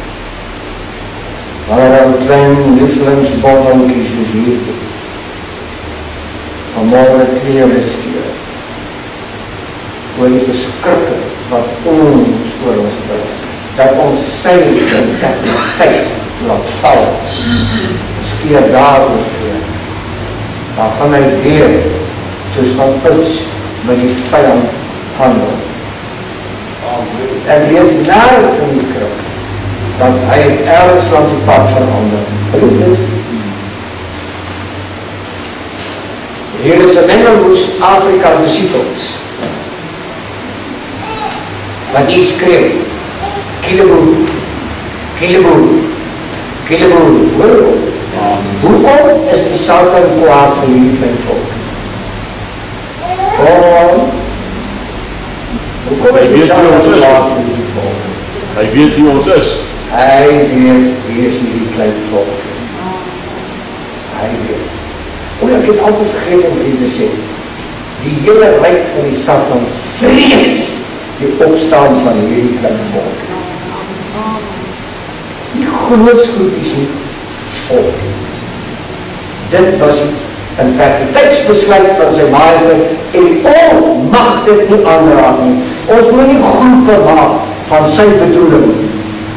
Maar een klein lieflingsbottelkie soos hier, vanmorgen kleren skeer, oor die verskrikke wat ons oor ons bring, dat ons sy dat die tyd laat val, skeer daar oor kleren, dan gaan hy weer, soos van ouds, met die vijand handel. En lees nergens in die skrif, dat hy ergens langs die pad verander. Hier is een mengelmoes Afrika disciples, wat die skreeuw, Kileboe, Kileboe, Kileboe, hoor, hoekom is die Satan kwaad vir hierdie klein volk? Kom, hoekom is die Satan kwaad vir hierdie volk? Hy weet wie ons is. Hy weet wie is hierdie klein volk. Hy weet. O, ek het altyd vergeet om vir te sê, die hele ryk van die Satan vrees die opstaan van hierdie klein volk. Die grootsgroepies nie volk. Dit was die integriteitsbesluit van sy majesteit en ons mag dit nie aanraak nie. Ons moet nie groepe maak van sy bedoeling nie.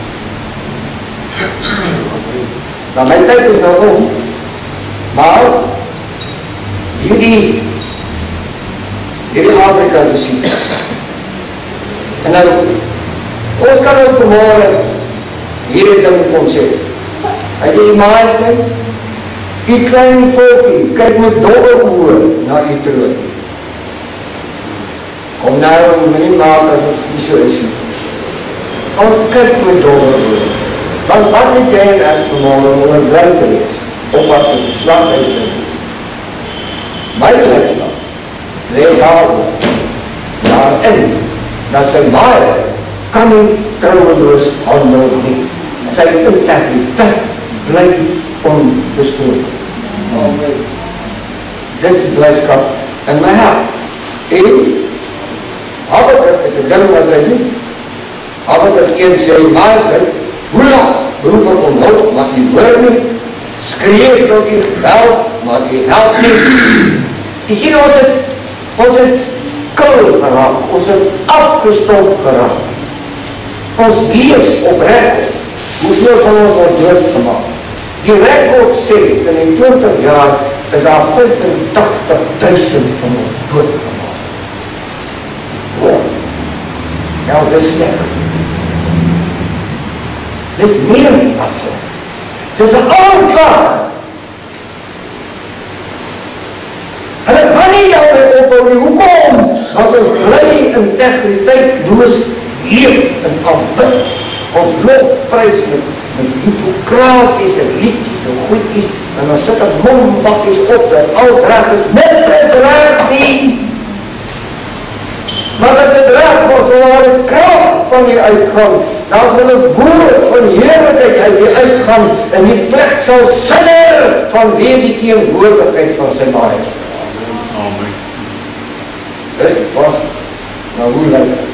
Nou my tyd is nou om, maar hierdie hierdie Afrika te sien. En nou, ons kan ook vanmorgen hierdie ding kom sê. Hy die majesteit, die klein volkie, kyk met dolle oor na die troon. Kom nou, my nie maak as ons nie so is. Ons kyk met dolle oor. Want wat het jy en ek vanmorgen om een blij te wees? Of as ons een slag is te doen? My uitslag, lees daarover, daarin, dat sy majesteit kan nie trouweloos handel nie. Sy integriteit bly onbestoord. Amen. Dis die blijdskap in my hart. En, Habakuk het een ding wat hy doen. Habakuk een sê, majesteit, hoe lang beroep ek om hulp, maar die hoor nie, skreef tot die geweld, maar die help nie. Jy sien, ons het, ons het kul geraak, ons het afgestomp geraak. Ons lees oprecht, hoeveel van ons word doodgemaak. Die rekord sê, in die twintig jaar, is daar vyfentachtig duisend van ons doodgemaak. Oh, nou, dis slecht. Dis meer as so. Dis een aanklag. Hulle gaan nie jou ophou nie. Hoekom? Want ons bly integriteit loos leef en aanbid. Ons lofprys met, met hippokratiese liedjes en goedjes en ons sit een mombakjes op dat alles reg is. Net is reg nie. Maar as dit reg was, sal daar een kracht van die uitgang. Daar sal een woord van heerlijkheid uit die uitgang en die plek sal sinner vanweer die teenwoordigheid van sy majesteit. Amen. Dis was, nou hoe lyk het?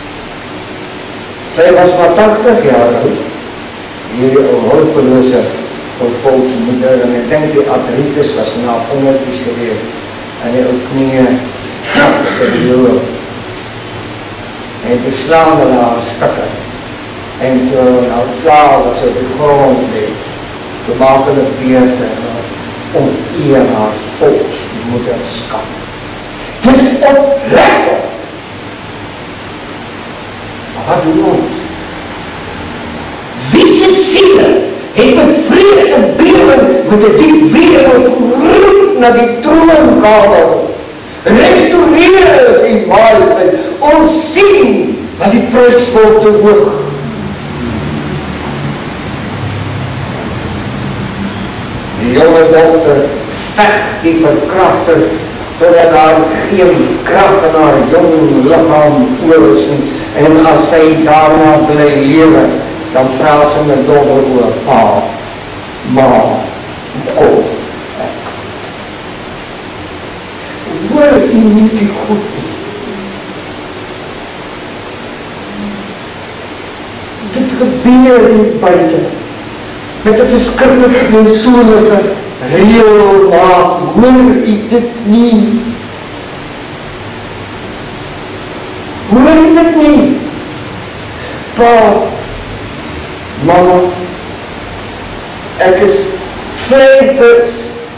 Sy was maar tachtig jaar oud, hierdie hulpeloze volksmoeder, en ek denk die artritis was na vingertjies geweer, en die ou knie, sy bedoel, en toe slaan hulle haar stikke, en toe nou klaar wat sy op die grond leed, toe maak hulle beerte, en onteer haar volksmoederskap. Dis opreg. Wat doen ons? Wie se siele het met vrees en bewe met 'n diep wrevel geroep na die troonkamer. Restaureer die majesteit. Ons sien wat die prys word te hoog. Die jonge dokter veg die verkragter totdat daar geen krag in haar jong liggaam oor is nie. En as sy daarna bly lewe, dan vra sy met dogter oor pa, ma, kom, ek. Hoor u nie die goed nie? Dit gebeur nie buiten, met 'n verskriklike eentonige reëlmaat, hoor u dit nie? Hoor u dit nie? Pa, mama, ek is vleiters,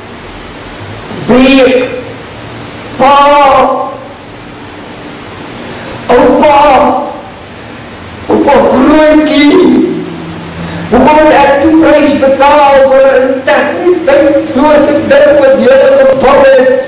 breek, pa, opa, opa grootjie, hoekom het ek die prys betaal vir 'n tydlose ding wat julle gebou het?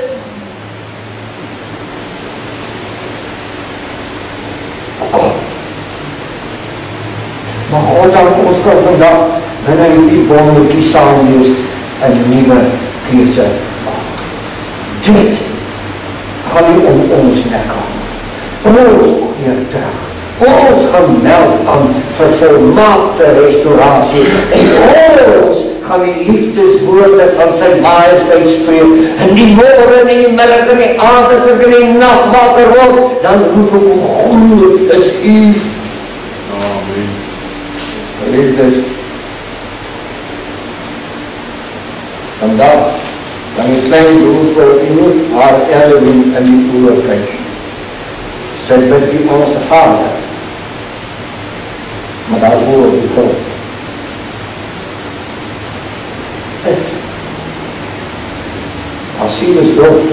Maar God dank ons kan vandag binne die wonderlike saamlees 'n nuwe keuse maak. Dit gaan nie om ons nek aan. Ons keer terug. Ons gaan meld aan vir volmaakte restaurasie en ons gaan die liefdeswoorde van sy majesteit spreek en die môre en die middag en die aand as ek in die nag wakker word, dan roep ek hoe groot is u. Amen. Liefdes, vandag kan die klein broer vir u nie haar Erwin in die oor kyk. Sy bid die onsse Vader, maar daar hoor die God is as sy is dood.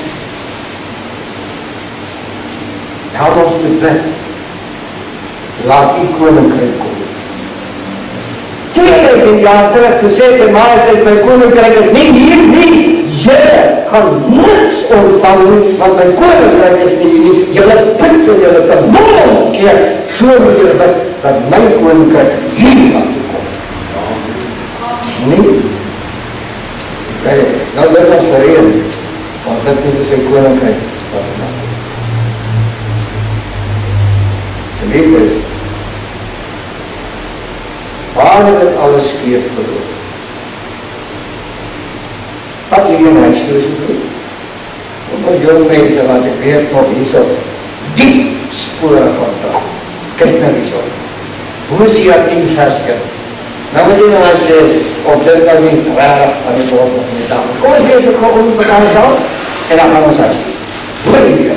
Help ons met bid, laat die koninkryk kom. tweeduisend jaar terug, toe sê sy majesteit, my koninkryk is nie hier nie, julle gaan niks ontvang nie, want my koninkryk is nie hier nie, julle punt en julle kan nog keer, so moet julle bid, dat my koninkryk hier mag kom. Nie? Kijk, nou dit ons verreen, want dit nie vir sy koninkryk, wat het nou. Geliefd is, waar het dit alles skeef geloop? Wat hier in huis toe is geloop? Ook as jong mense wat ek weet nog hier so diep spore van taal. Kyk nou hier so. Hosea tien vers een. Nou moet jy nou aan sê, of dit nou nie raar aan die woord of nie dan. Kom ons lees ek gewoon met elkaar saam, en dan gaan ons huis toe. Hoor hier.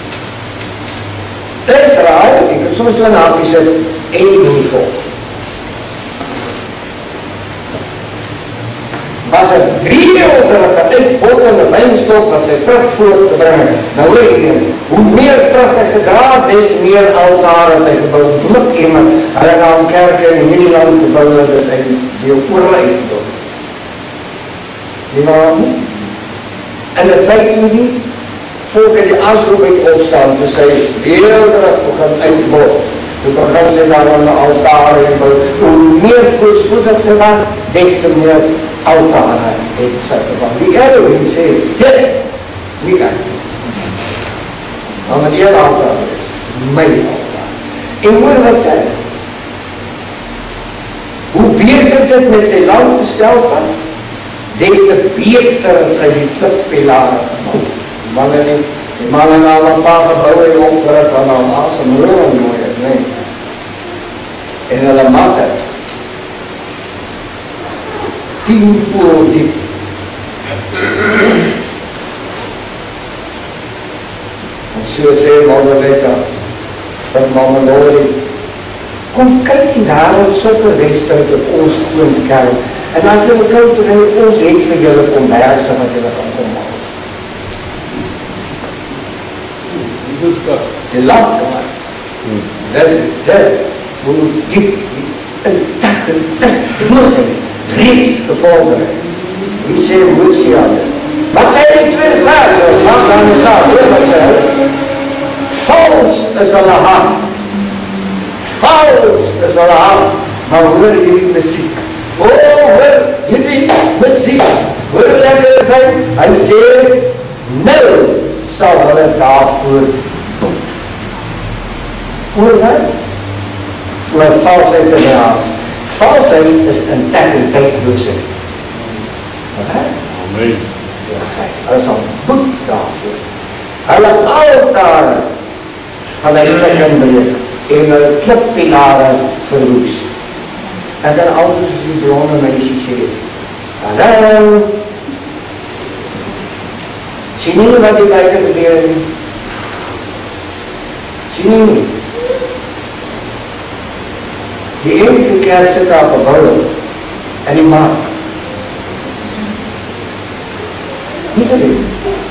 Israel, ek het soms so naam gesit, en doen volk. Was een weelderlijke uitbottende wijnstok dat sy vrug voort te brengen. Nou weet jy, hoe meer vrug hy gedraad, des meer altaar het hy gebouw. Druk iemand, hy gaan kerke in hierdie land gebouw dat hy deel oorleid door. Die naam, en het feit toe die volk in die asroep uit opstaan, toe sy weelderig begin uitbot. Toe begin sy daar aan die altaar en bouw. Hoe meer voorspoedig sy was, des te meer altare het sy gebouw. Die Erwin sê, dit, nie ek. Maar met die altaar is, my altaar. En hoor wat sê, hoe beter dit met sy land gesteld was, des te beter het sy die klipspilare gemaakt. Die mannen nie, die mannen al een paar gebouw en opgerukt aan al asem roon mooi het, nee. En hulle matte, tien poel diep. En so sê Margaretha, van Mama Lori, kom kyk die wêreld sulke wedstryd op ons koonskerk, en as jy wil kyk, ons het vir julle komberse wat julle kan kom maak. Die lacht maar. Dat is dit. Hoe diep die integriteit losing reeds gevolgen. Die sê moet sê aan dit. Wat sê die tweede vers? Wat dan is daar? Wat sê? Vals is hulle hand. Vals is hulle hand. Maar hoor hierdie muziek. O, hoor hierdie muziek. Hoor lekker is hy? Hy sê, nul sal hulle daarvoor boet. Hoor dat? Maar valsheid in die hand. Valsheid is integriteitloosheid. Wat? Amen. Ja, sê, hulle sal boet daarvoor. Hulle altare van die stikken breek en hulle klippilare verwoes. En dan ouders die blonde meisie sê, hallo, sien nie wat die buiten gebeur nie? Sien nie nie? Die enkele kerk sit daar op bouwen en die maak. Nie alleen.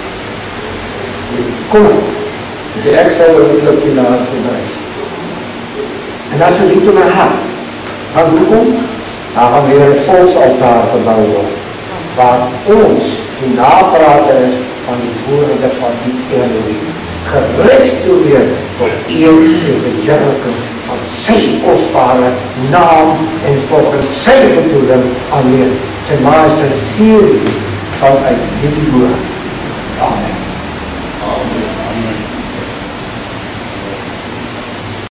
Kom maar. Dus ek sal hulle klippilare verwijs. En dat is een lied in my hart. Van hoekom? Daar gaan weer een volksaltaar gebouwd worden, waar ons die naprater is van die vorige van die Elohim, gerestaureerd tot eeuw en verheerlijking van sy kostbare naam en volgens sy bedoeling alleen, sy majesteit serie vanuit hierdie woord. Amen.